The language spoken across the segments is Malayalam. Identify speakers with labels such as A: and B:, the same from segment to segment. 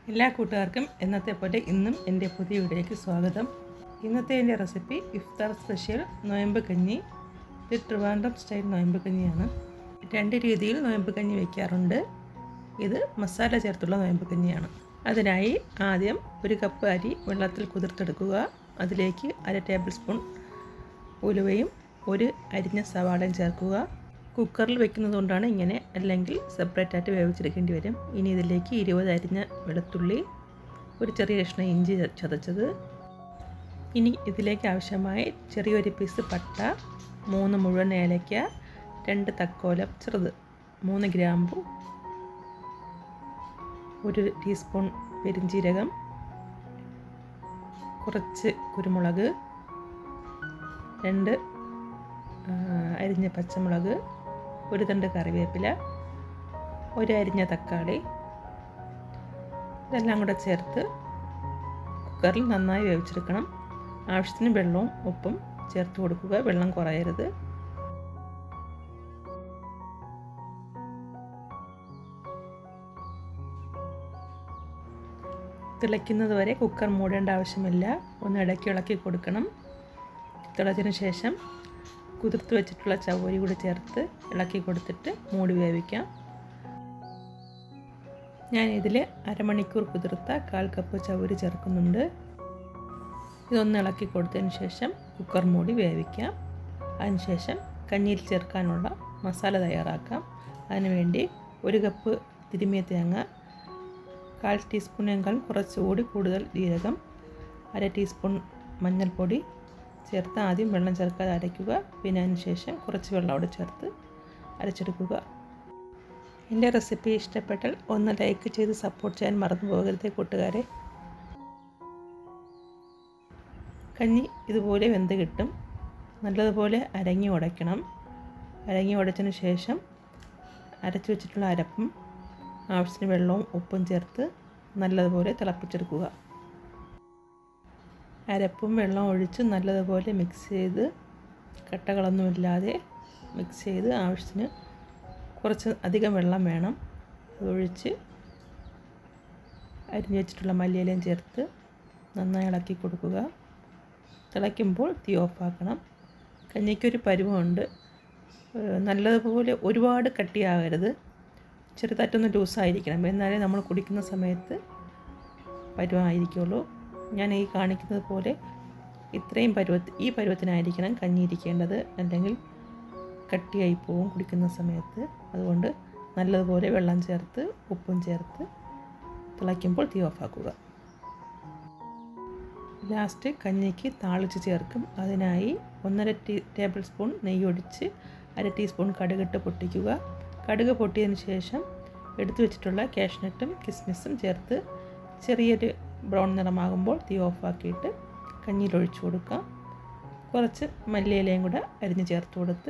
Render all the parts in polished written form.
A: എല്ലാ കൂട്ടുകാർക്കും എന്നത്തെ പോലെ ഇന്നും എൻ്റെ പുതിയ വീഡിയോയ്ക്ക് സ്വാഗതം. ഇന്നത്തെ എൻ്റെ റെസിപ്പി ഇഫ്താർ സ്പെഷ്യൽ നോയമ്പ് കഞ്ഞി. ഇത് ട്രിവാൻഡ്രം സ്റ്റൈൽ നോയമ്പ് കഞ്ഞിയാണ്. രണ്ട് രീതിയിൽ നോയമ്പ് കഞ്ഞി വയ്ക്കാറുണ്ട്. ഇത് മസാല ചേർത്തുള്ള നോയമ്പ് കഞ്ഞിയാണ്. അതിനായി ആദ്യം ഒരു കപ്പ് അരി വെള്ളത്തിൽ കുതിർത്തെടുക്കുക. അതിലേക്ക് 1/2 ടേബിൾ സ്പൂൺ ഉലുവയും ഒരു അരിഞ്ഞ സവാളയും ചേർക്കുക. കുക്കറിൽ വെക്കുന്നത് കൊണ്ടാണ് ഇങ്ങനെ, അല്ലെങ്കിൽ സെപ്പറേറ്റ് ആയിട്ട് വേവിച്ചെടുക്കേണ്ടി വരും. ഇനി ഇതിലേക്ക് 20 അരിഞ്ഞ വെളുത്തുള്ളി, ഒരു ചെറിയ കഷ്ണം ഇഞ്ചി ചതച്ചത്, ഇനി ഇതിലേക്ക് ആവശ്യമായ ചെറിയൊരു പീസ് പട്ട, 3 മുഴുവൻ ഏലയ്ക്ക, 2 തക്കോലം ചെറുത്, 3 ഗ്രാമ്പു, 1 ടീസ്പൂൺ പെരിഞ്ജീരകം, കുറച്ച് കുരുമുളക്, 2 അരിഞ്ഞ പച്ചമുളക്, 1 തണ്ട് കറിവേപ്പില, 1 അരിഞ്ഞ തക്കാളി, ഇതെല്ലാം കൂടെ ചേർത്ത് കുക്കറിൽ നന്നായി വേവിച്ചെടുക്കണം. ആവശ്യത്തിന് വെള്ളവും ഉപ്പും ചേർത്ത് കൊടുക്കുക. വെള്ളം കുറയരുത്. തിളയ്ക്കുന്നത് വരെ കുക്കർ മൂടേണ്ട ആവശ്യമില്ല. ഒന്ന് ഇടയ്ക്ക് ഇളക്കി കൊടുക്കണം. തിളച്ചതിന് ശേഷം കുതിർത്ത് വെച്ചിട്ടുള്ള ചവ്വരി കൂടി ചേർത്ത് ഇളക്കി കൊടുത്തിട്ട് മൂടി വേവിക്കാം. ഞാൻ ഇതിൽ അരമണിക്കൂർ കുതിർത്ത 1/4 കപ്പ് ചവ്വരി ചേർക്കുന്നുണ്ട്. ഇതൊന്ന് ഇളക്കി കൊടുത്തതിന് ശേഷം കുക്കർ മൂടി വേവിക്കാം. അതിനുശേഷം കഞ്ഞിയിൽ ചേർക്കാനുള്ള മസാല തയ്യാറാക്കാം. അതിനുവേണ്ടി 1 കപ്പ് തിരുമിയ തേങ്ങ, 1/4 ടീസ്പൂണിനേക്കാൾ കുറച്ചുകൂടി കൂടുതൽ ജീരകം, 1/2 ടീസ്പൂൺ മഞ്ഞൾപ്പൊടി ചേർത്ത് ആദ്യം വെള്ളം ചേർക്കാതെ അരയ്ക്കുക. പിന്നെ അതിന് ശേഷം കുറച്ച് വെള്ളം അവിടെ ചേർത്ത് അരച്ചെടുക്കുക. എൻ്റെ റെസിപ്പി ഇഷ്ടപ്പെട്ടാൽ ഒന്ന് ലൈക്ക് ചെയ്ത് സപ്പോർട്ട് ചെയ്യാൻ മറന്നു പോകരുതേ കൂട്ടുകാരെ. കഞ്ഞി ഇതുപോലെ വെന്ത് കിട്ടും. നല്ലതുപോലെ അരങ്ങി ഉടയ്ക്കണം. അരങ്ങി ഉടച്ചതിന് ശേഷം അരച്ചു വെച്ചിട്ടുള്ള അരപ്പും ആവശ്യത്തിന് വെള്ളവും ഉപ്പും ചേർത്ത് നല്ലതുപോലെ തിളപ്പിച്ചെടുക്കുക. അരപ്പും വെള്ളം ഒഴിച്ച് നല്ലതുപോലെ മിക്സ് ചെയ്ത്, കട്ടകളൊന്നുമില്ലാതെ മിക്സ് ചെയ്ത്, ആവശ്യത്തിന് കുറച്ച് അധികം വെള്ളം വേണം. അതൊഴിച്ച് അരിഞ്ഞു വെച്ചിട്ടുള്ള മല്ലിയിലയും ചേർത്ത് നന്നായി ഇളക്കി കൊടുക്കുക. തിളയ്ക്കുമ്പോൾ തീ ഓഫാക്കണം. കഞ്ഞിക്കൊരു പരുവമുണ്ട്. നല്ലതുപോലെ ഒരുപാട് കട്ടിയാകരുത്, ചെറുതായിട്ടൊന്ന് ലൂസായിരിക്കണം. എന്നാലേ നമ്മൾ കുടിക്കുന്ന സമയത്ത് പരുവമായിരിക്കുള്ളൂ. ഞാൻ ഈ കാണിക്കുന്നത് പോലെ ഇത്രയും ഈ പരുവത്തിനായിരിക്കണം കഞ്ഞി ഇരിക്കേണ്ടത്. അല്ലെങ്കിൽ കട്ടിയായി പോവും കുടിക്കുന്ന സമയത്ത്. അതുകൊണ്ട് നല്ലതുപോലെ വെള്ളം ചേർത്ത് ഉപ്പും ചേർത്ത് തിളയ്ക്കുമ്പോൾ തീ ഓഫാക്കുക. ലാസ്റ്റ് കഞ്ഞിക്ക് താളിച്ച് ചേർക്കും. അതിനായി 1.5 ടേബിൾ സ്പൂൺ നെയ്യൊഴിച്ച് 1/2 ടീസ്പൂൺ കടുകിട്ട് പൊട്ടിക്കുക. കടുക് പൊട്ടിയതിന് ശേഷം എടുത്തു വെച്ചിട്ടുള്ള കാഷ്നട്ടും കിസ്മിസും ചേർത്ത് ചെറിയൊരു ബ്രൗൺ നിറമാകുമ്പോൾ തീ ഓഫാക്കിയിട്ട് കഞ്ഞിയിൽ ഒഴിച്ചു കൊടുക്കാം. കുറച്ച് മല്ലിയിലയും കൂടെ അരിഞ്ഞ് ചേർത്ത് കൊടുത്ത്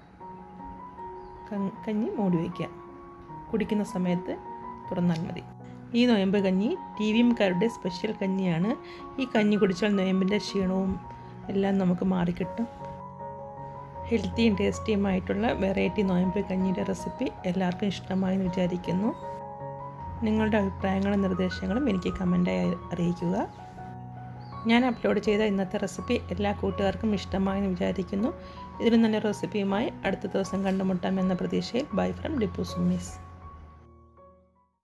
A: കഞ്ഞി മൂടി വയ്ക്കാം. കുടിക്കുന്ന സമയത്ത് തുറന്നാൽ മതി. ഈ നോയമ്പ് കഞ്ഞി TVMകാരുടെ സ്പെഷ്യൽ കഞ്ഞിയാണ്. ഈ കഞ്ഞി കുടിച്ചാൽ നോയമ്പിൻ്റെ ക്ഷീണവും എല്ലാം നമുക്ക് മാറിക്കിട്ടും. ഹെൽത്തിയും ടേസ്റ്റിയുമായിട്ടുള്ള വെറൈറ്റി നോയമ്പ് കഞ്ഞിയുടെ റെസിപ്പി എല്ലാവർക്കും ഇഷ്ടമായെന്ന് വിചാരിക്കുന്നു. നിങ്ങളുടെ അഭിപ്രായങ്ങളും നിർദ്ദേശങ്ങളും എനിക്ക് കമൻറ്റായി അറിയിക്കുക. ഞാൻ അപ്ലോഡ് ചെയ്ത ഇന്നത്തെ റെസിപ്പി എല്ലാ കൂട്ടുകാർക്കും ഇഷ്ടമായെന്ന് വിചാരിക്കുന്നു. ഇതിലും നല്ല റെസിപ്പിയുമായി അടുത്ത ദിവസം കണ്ടുമുട്ടാമെന്ന പ്രതീക്ഷയിൽ ബൈ ഫ്രം ഡിപ്പു സുമീസ്.